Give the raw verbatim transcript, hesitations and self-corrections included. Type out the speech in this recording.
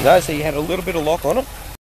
Notice that you had a little bit of lock on it.